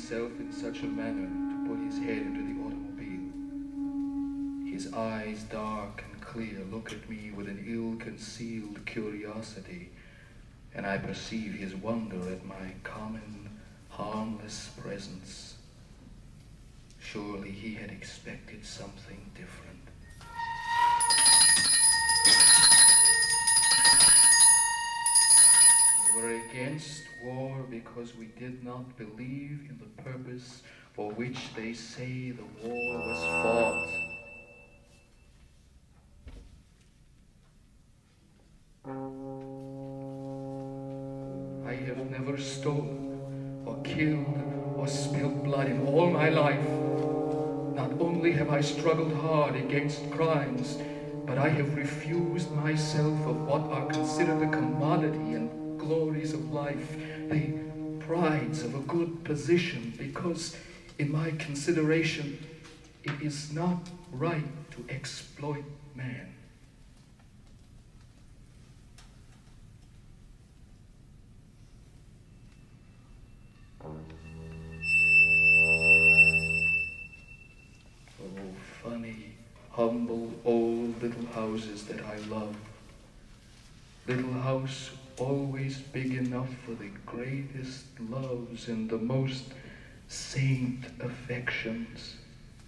himself in such a manner to put his head into the automobile. His eyes, dark and clear, look at me with an ill-concealed curiosity, and I perceive his wonder at my common, harmless presence. Surely he had expected something different. We were against war because we did not believe in the purpose for which they say the war was fought. I have never stolen or killed or spilled blood in all my life. Not only have I struggled hard against crimes, but I have refused myself of what are considered the commodity and glories of life, the prides of a good position, because in my consideration it is not right to exploit man. Funny, humble, old little houses that I love. Little house always big enough for the greatest loves and the most saint affections.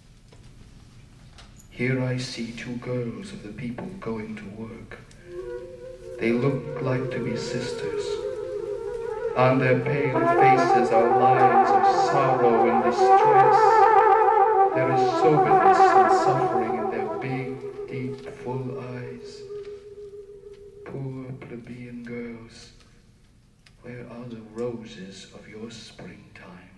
Here I see two girls of the people going to work. They look like to be sisters. On their pale faces are lines of sorrow and distress. There is soberness and suffering in their big, deep, full eyes. Poor plebeian girls, where are the roses of your springtime?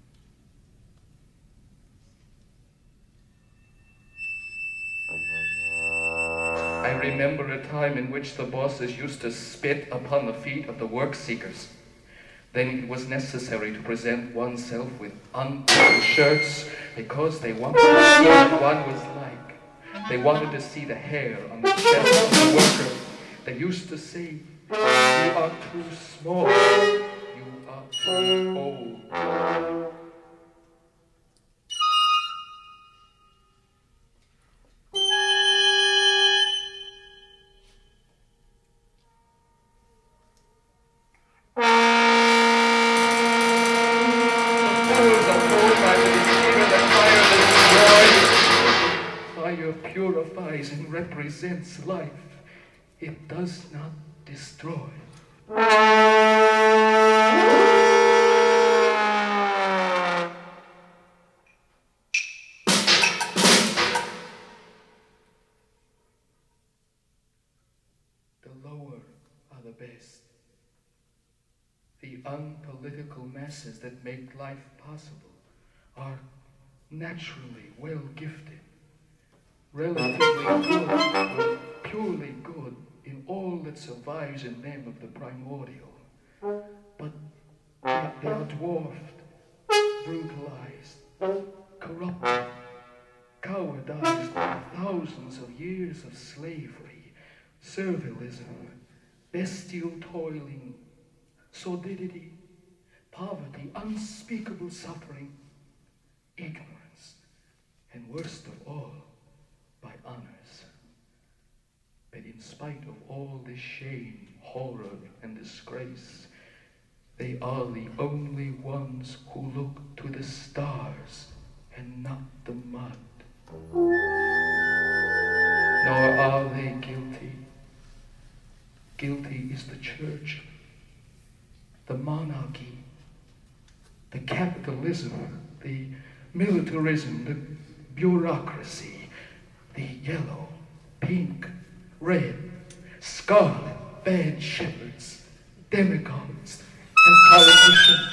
I remember a time in which the bosses used to spit upon the feet of the work seekers. Then it was necessary to present oneself with unbuttoned shirts because they wanted to see what one was like. They wanted to see the hair on the chest of the worker. They used to say, "You are too small, you are too old." Fire purifies and represents life. It does not destroy. The lower are the best. The unpolitical masses that make life possible are naturally well gifted, relatively good, or purely good in all that survives in them of the primordial. But they are dwarfed, brutalized, corrupted, cowardized by thousands of years of slavery, servilism, bestial toiling, sordidity, poverty, unspeakable suffering, ignorance, and worst of all, by honors. But in spite of all this shame, horror, and disgrace, they are the only ones who look to the stars and not the mud. Nor are they guilty. Guilty is the church, the monarchy, the capitalism, the militarism, the bureaucracy, the yellow, pink, red, scarlet, bad shepherds, demagogues, and politicians.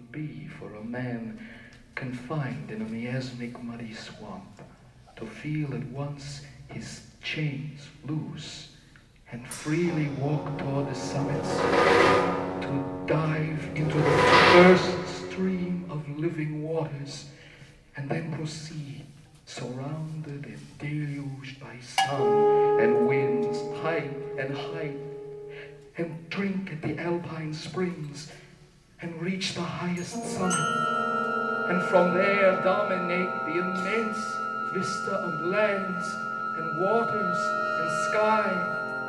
would be for a man confined in a miasmic muddy swamp to feel at once his chains loose and freely walk toward the summits, to dive into the first stream of living waters, and then proceed, surrounded and deluged by sun and winds, height and height, and drink at the alpine springs, and reach the highest summit, and from there dominate the immense vista of lands and waters and sky.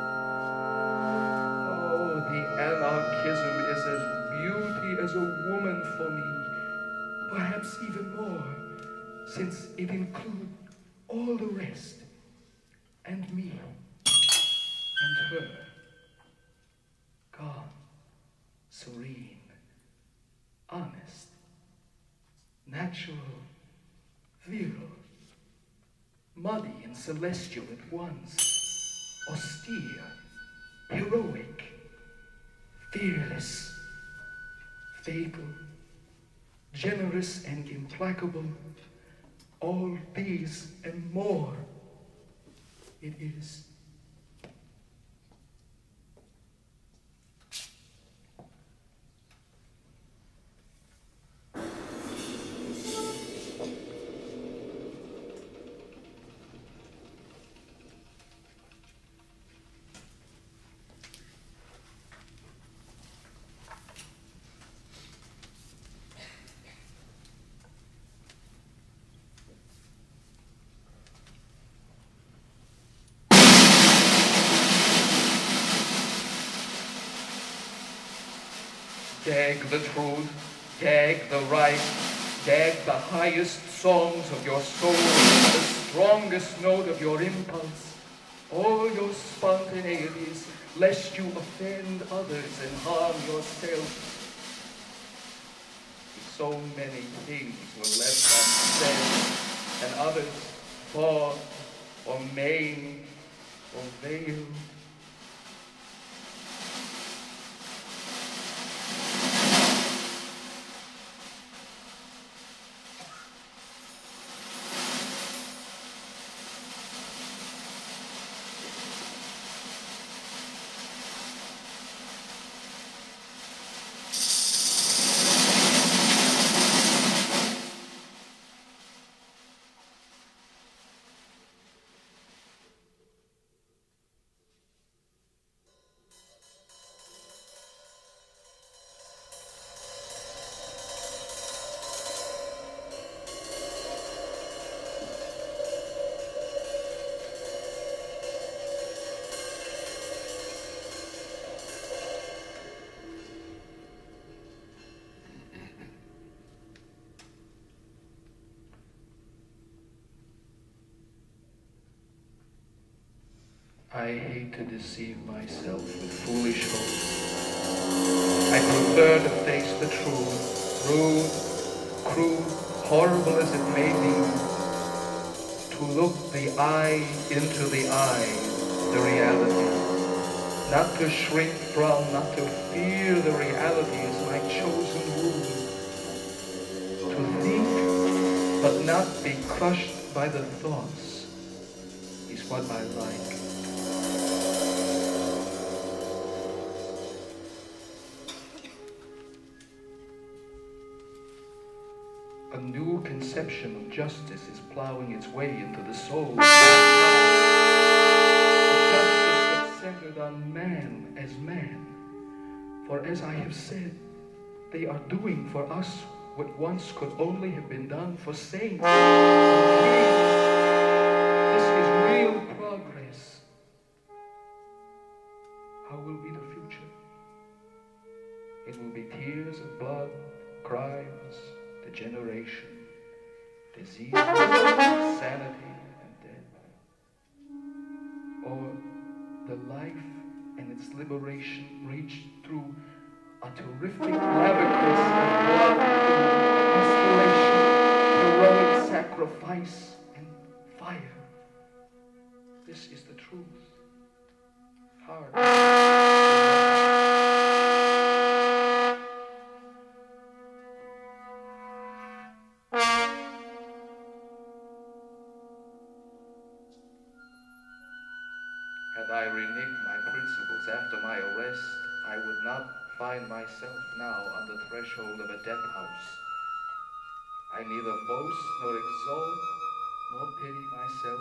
Oh, the anarchism is as beauty as a woman for me, perhaps even more, since it includes all the rest, and me, and her, calm, serene, honest, natural, virile, muddy and celestial at once, austere, heroic, fearless, fatal, generous and implacable, all these and more it is. Gag the truth, gag the right, gag the highest songs of your soul, the strongest note of your impulse, all your spontaneities, lest you offend others and harm yourself. So many things were left unsaid, and others fought or maimed or veiled. I hate to deceive myself with foolish hopes. I prefer to face the truth, rude, crude, horrible as it may be, to look the eye into the eye, the reality, not to shrink from, not to fear the reality as my chosen rule, to think but not be crushed by the thoughts is what I like. A new conception of justice is plowing its way into the soul. A justice that's centered on man as man. For as I have said, they are doing for us what once could only have been done for saints and kings. This is real progress. How will be the future? It will be tears of blood, crimes, degeneration, disease, insanity, and death. Or the life and its liberation reached through a terrific labyrinth of blood, inspiration, heroic sacrifice, and fire. This is the truth. Hard. had I reneged my principles after my arrest, I would not find myself now on the threshold of a death house. I neither boast nor exalt nor pity myself.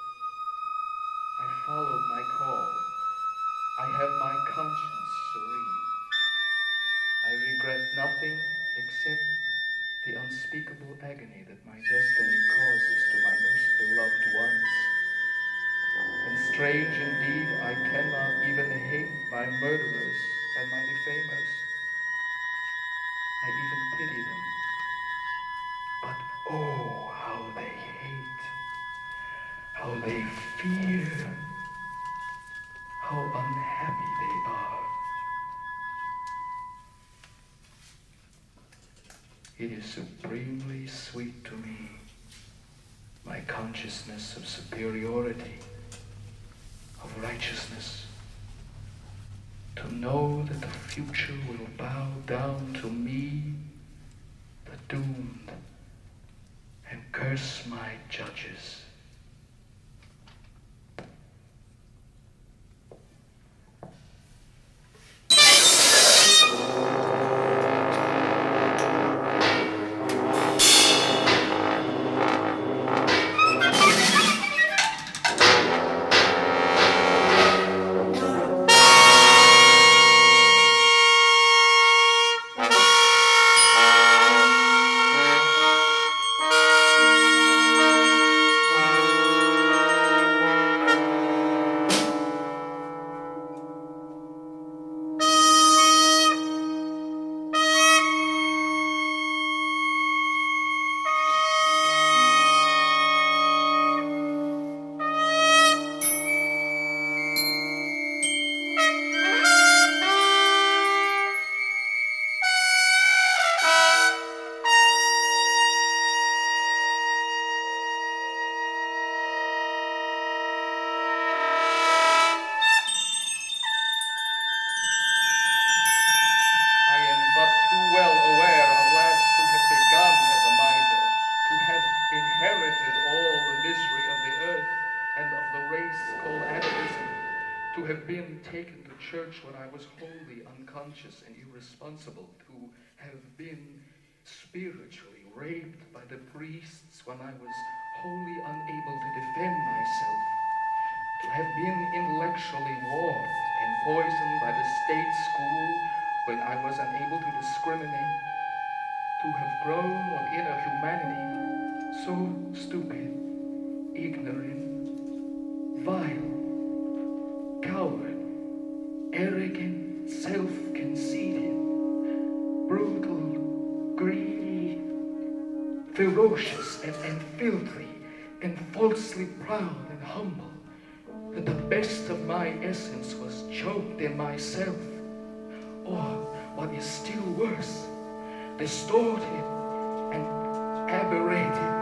I followed my call. I have my conscience serene. I regret nothing except the unspeakable agony that my destiny causes to my most beloved ones. And strange indeed, I cannot even hate my murderers and my defamers. I even pity them. But oh, how they hate, how they fear, how unhappy they are. It is supremely sweet to me, my consciousness of superiority, of righteousness, to know that the future will bow down to me, the doomed, and curse my judges. When I was wholly unconscious and irresponsible, to have been spiritually raped by the priests when I was wholly unable to defend myself, to have been intellectually warped and poisoned by the state school when I was unable to discriminate, to have grown within a humanity so stupid, ignorant, vile, coward, arrogant, self-conceited, brutal, greedy, ferocious, and filthy, and falsely proud and humble, that the best of my essence was choked in myself, or, what is still worse, distorted and aberrated.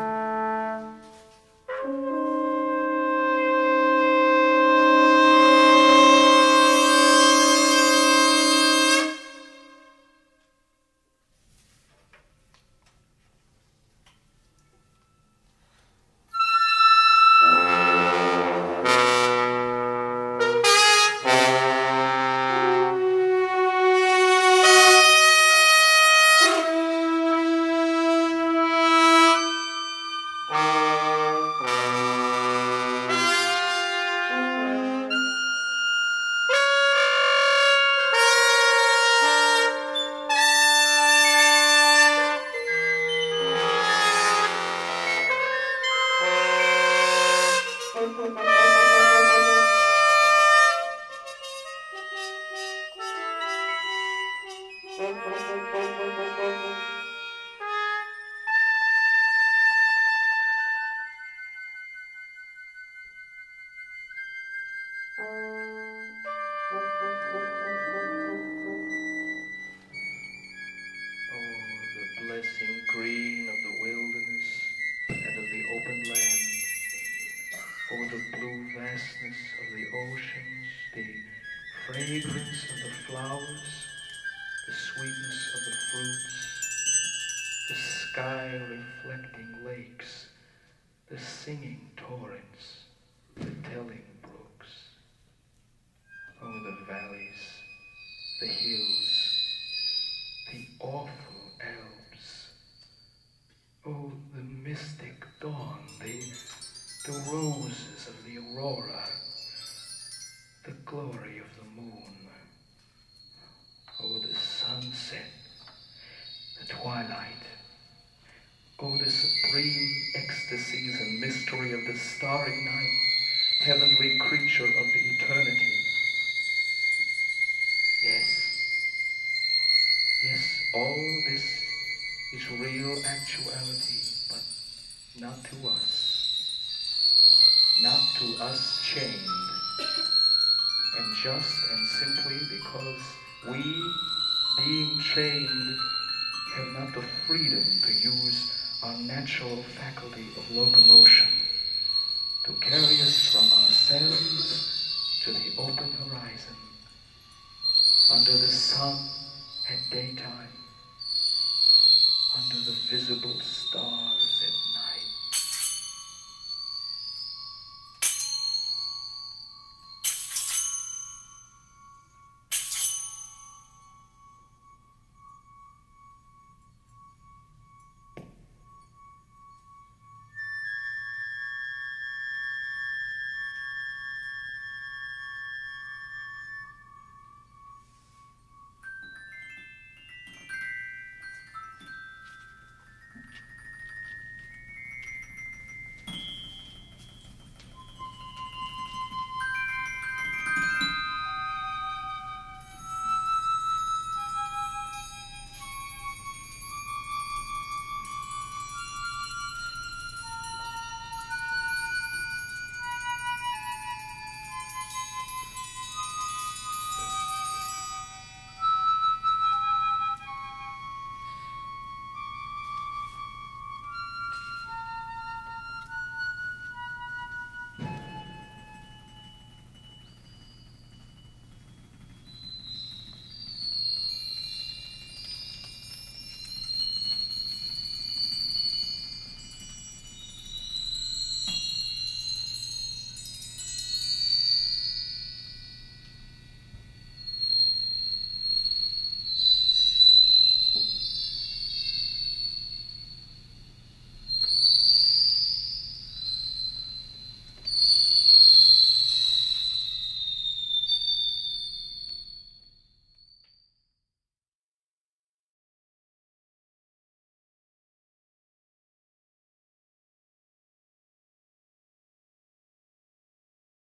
The singing torrents, the telling brooks. valleys, the hills, the awful Alps. Oh, the mystic dawn, the roses of the aurora, the glory of the moon. Oh, the sunset, the twilight. Oh, the supreme ecstasies and mystery of the starry night, heavenly creature of the eternity. Yes, all this is real actuality, but not to us chained. And just and simply because we, being chained, have not the freedom to use our natural faculty of locomotion to carry us from ourselves to the open horizon, under the sun at daytime, under the visible stars